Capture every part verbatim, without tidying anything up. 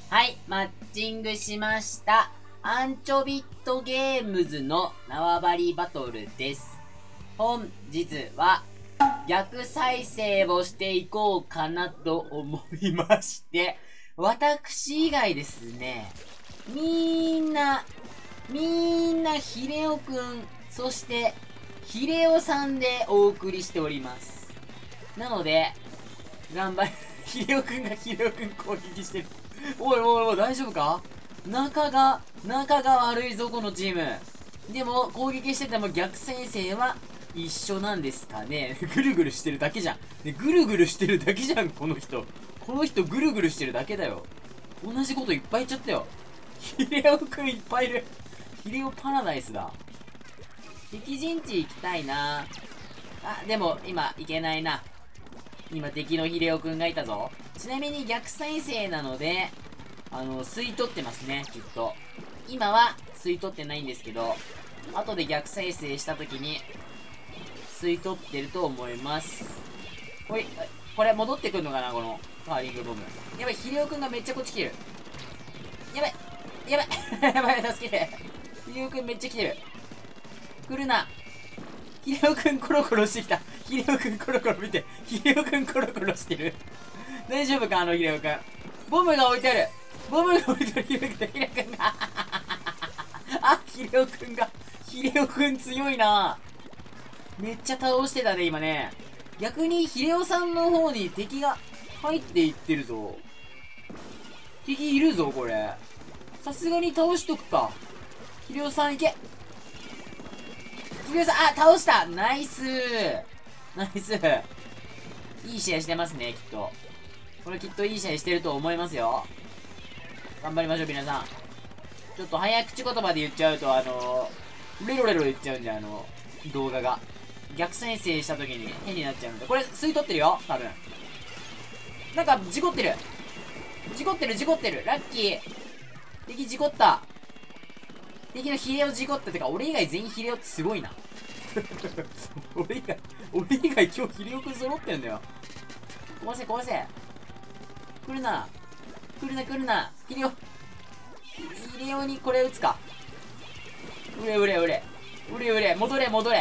はい、マッチングしました。アンチョビットゲームズの縄張りバトルです。本日は逆再生をしていこうかなと思いまして、私以外ですね、みんな、みんなヒレオくん、そしてヒレオさんでお送りしております。なので、頑張り、ヒレオくんがヒレオくん攻撃してる。おいおいおい、大丈夫か？仲が、仲が悪いぞ、このチーム。でも、攻撃してても逆再生は一緒なんですかね。ぐるぐるしてるだけじゃん。ね、ぐるぐるしてるだけじゃん、この人。この人ぐるぐるしてるだけだよ。同じこといっぱい言っちゃったよ。ヒレオくんいっぱいいる。ヒレオパラダイスだ。敵陣地行きたいな。あ、でも、今、行けないな。今、敵のヒレオくんがいたぞ。ちなみに逆再生なので、あの、吸い取ってますね、きっと。今は吸い取ってないんですけど、後で逆再生した時に、吸い取ってると思います。ほい、これ戻ってくんのかな、この、カーリングボム。やばい、ヒレオくんがめっちゃこっち来てる。やばい、やばい、やばい、助けて。ヒレオくんめっちゃ来てる。来るな。ヒレオくんコロコロしてきた。ヒレオくんコロコロ見て。ヒレオくんコロコロしてる。大丈夫か、あのヒレオくん。ボムが置いてある。ボムが置いてある。ヒレオくん、ヒレオくんが。あ、ヒレオくんが。ヒレオくん強いな。めっちゃ倒してたね、今ね。逆にヒレオさんの方に敵が入っていってるぞ。敵いるぞ、これ。さすがに倒しとくか。ヒレオさんいけ。ヒレオさん、あ、倒した。ナイスー。ナイスー。いい試合してますね、きっと。これきっといい試合してると思いますよ。頑張りましょう、皆さん。ちょっと早口言葉で言っちゃうと、あのー、レロレロ言っちゃうんで、あのー、動画が。逆再生した時に変になっちゃうんで。これ、吸い取ってるよ、多分。なんか、事故ってる。事故ってる、事故ってる。ラッキー。敵事故った。敵のヒレオ事故った。てか、俺以外全員ヒレオってすごいな。俺以外、俺以外今日ヒレオくん揃ってんだよ。壊せ、壊せ。来るな。来るな、来るな。ヒレオ。ヒレオにこれ撃つか。うれうれうれ。うれうれ。戻れ、戻れ。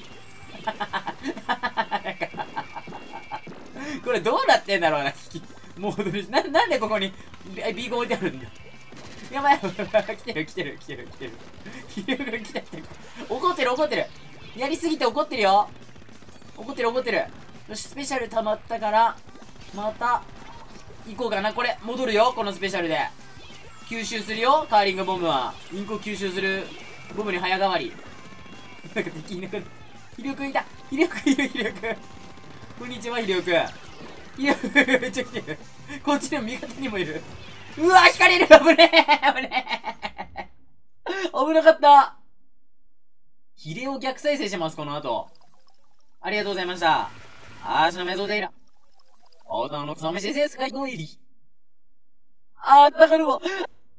これどうなってんだろうな。もう、な、なんでここにビーゴン置いてあるんだ。やばい、来てる来てる来てる来てる。ヒレオが来てる。怒ってる怒ってる。やりすぎて怒ってるよ。怒ってる怒ってる。よし、スペシャル溜まったから、また、行こうかな。これ、戻るよ、このスペシャルで。吸収するよ、カーリングボムは。インクを吸収するボムに早変わり。なんか敵いなくなった。ヒレオくんいた。ヒレオくんいる、ヒレオくん。こんにちは、ヒレオくん。ヒレオくんめっちゃ来てる。こっちの味方にもいる。うわ、引かれる。危ねえ、危ねえ。危なかった。ヒレオ逆再生してます、この後。ありがとうございました。あーしのメゾデイラ。おとのくそめしせすかいのいり。あー、だからもう。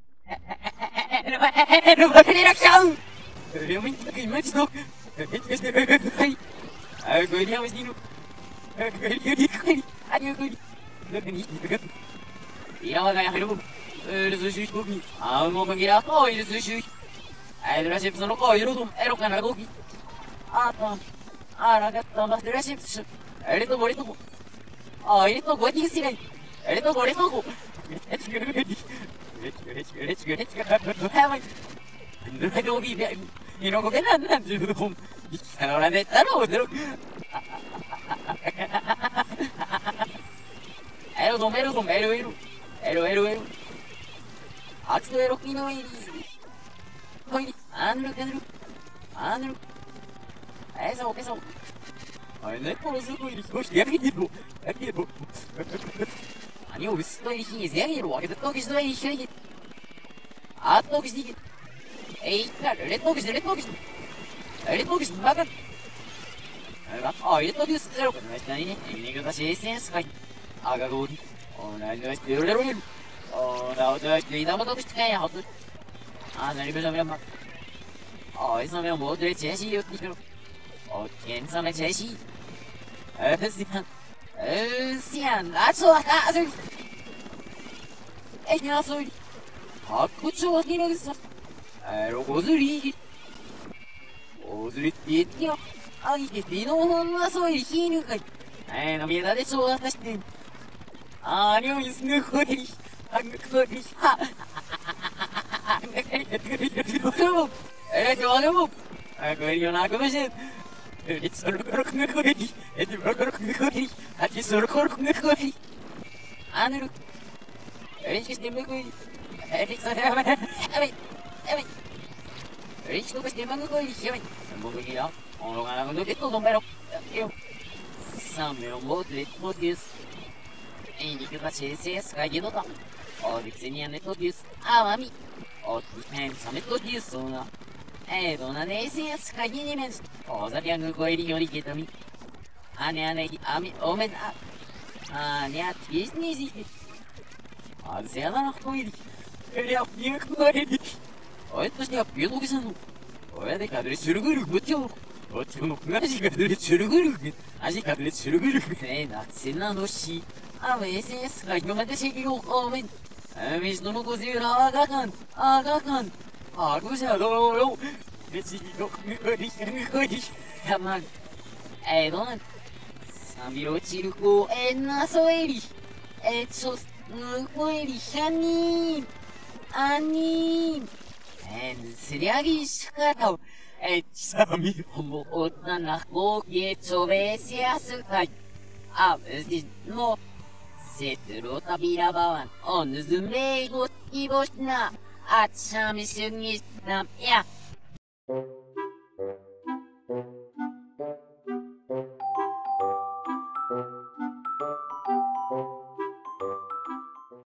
えのばかりらきちゃう。レモンとか今一度。はい。あ、これに合わせている。あ、これに、これに、これに。あ、これに。中に、いらわがやはりも。えるすしゅうひとき。あ、もうまぎら、おいるすしゅうひ。あ、ドラシップスの声、ろどん、えろかなごき。あ、と。あらがったま、ドラシップス。あれとこれとこ。あ、あれとこにすりゃい。あれとこれとこ。えちぐれちぐれちぐれちぐれちぐれちぐれちぐれちぐれやばい。ぬらどぎで、いのこけなんなんじゅうどん。いきたのらねったろうでろ。エロドンエロドンエロエロ。エロエロエロ。あつとエロキのいり。ほいり。あんるけんる。あんる。えそうえそう。あれね、このすごいり、少しやめろ。やめろ。何を薄っといりひにぜやめろ。あげてときしといりひに。あっときしに。えいったら、レッドキシ、レッドキシ。レッドキシ、バカ。あ、レッドキシ、ゼロかな。何ね。エネガシエッセンスかい。あがごり。おなにがしてるれろれる。おなおとはしていたもとくしてかやはず。あ、なにかしゃべらんま。あ、いつめをもうでチェシーよってきろ。お、けんさめチェシー。え、すやん。え、すやん。あ、そうだ、あ、それ。 哎呀，所以，啊，不错，你那个啥，哎，我这里，我这里点掉，啊，一点点のほんまそういうヒールが、哎，那别的说他是，啊，你们是那个的，啊，那个的，哈，哈哈哈哈哈，那个的，那个的，我都，哎，我都，哎，可以有哪个不行？え、そろころくがこり、え、そろころくがこり、あちそろころくがこり。あの、え、してむくい、え、それはまだ、やばい、やばい。え、人がしてむくい、やばい。僕によ、おのがなく抜けとどめろ。よ。さめをもってとです。え、肉が先生すかいのだ。おでくせにやねとです。あわみ。おつめんさめとです。そんな。えどなねせやすかぎにめんす。おざりゃぐこえりよりけたみ。あねあねぎ、あみ、おめだ。あねあ、ティスニージー。あずせやななこえり。えりゃ、ピューこえり。おえとしてはピュートゲさんの。おやでかでチュルグルグチョウ。おちょのくがしかでチュルグルグ。あじかでチュルグルグ。えな、せなのし。あめせやすかぎまでせきをおめん。あみしののこぜらあがかん。あがかん。Aku sadar, jadi kok ngekodi ngekodi, sama, eh don, sambil cirku enak soeli, eh sos ngekodi hani, ani, eh seriagi sekarang, eh sambil membuat anak boge coba siasai, abis no, setelah tabira bawan, on zumei got ibosna. 아참이 승리 남야